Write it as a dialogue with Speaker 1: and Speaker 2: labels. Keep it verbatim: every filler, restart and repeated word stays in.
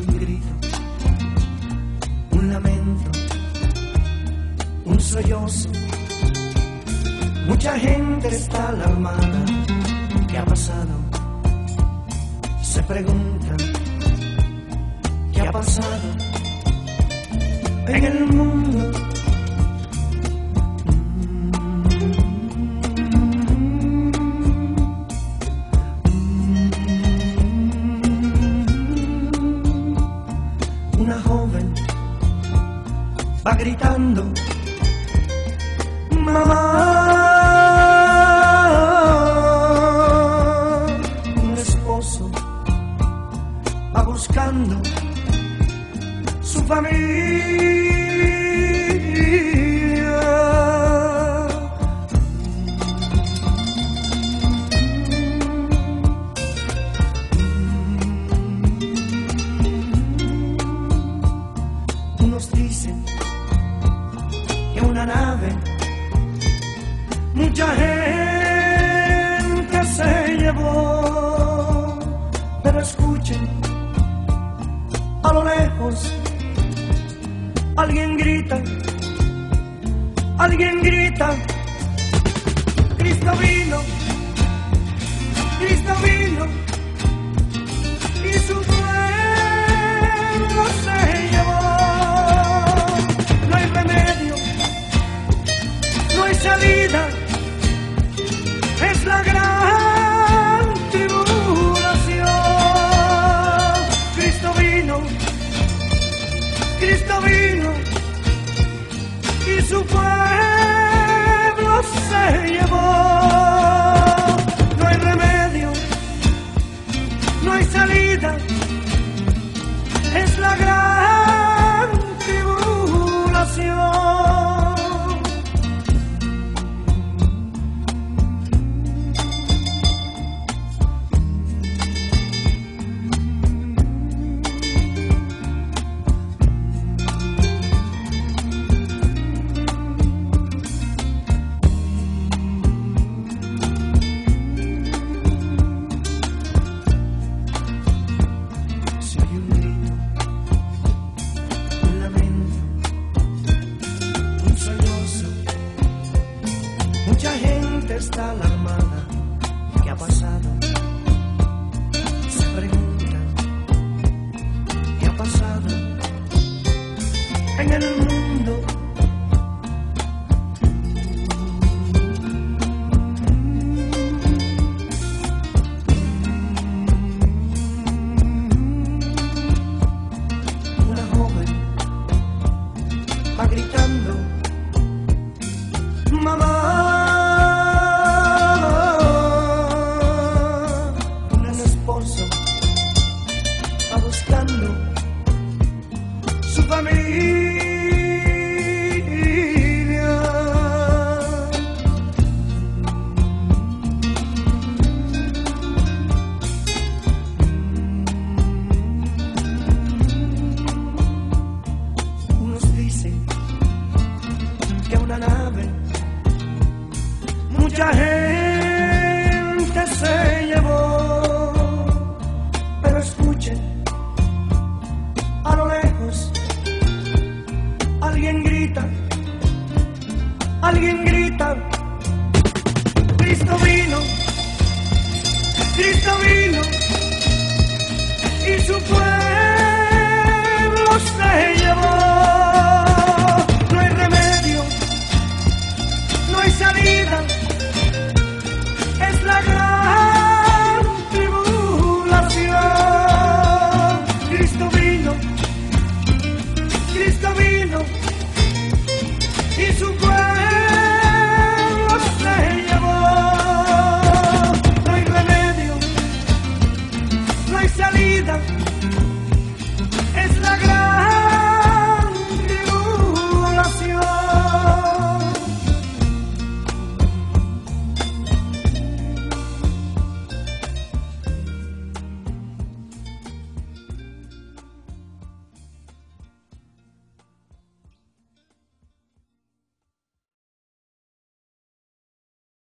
Speaker 1: un grito, un lamento, un sollozo. Mucha gente está alarmada. ¿Qué ha pasado? Se preguntan. ¿Qué ha pasado en el mundo? Una joven va gritando, mamá. Un esposo va buscando su familia. Unos dicen que una nave mucha gente se llevó, pero escuchen, a lo lejos alguien grita, alguien grita, Cristo vino, Cristo vino, y su pueblo se llevó. No hay remedio, no hay salida, es la gran tribulación. Cristo vino, Cristo vino, y su pueblo se llevó. No hay remedio, no hay salida, es la gran tribulación. Mucha gente está alarmada. ¿Qué ha pasado? Se preguntan. ¿Qué ha pasado en el mundo? Una joven va gritando, mamá. Va buscando su familia. Unos dicen que una nave mucha gente se llevó. Escuchen, a lo lejos alguien grita, alguien grita, Cristo vino, Cristo vino, y su pueblo se llevó. No hay remedio, no hay salida, es la gran tribulación. Cristo vino,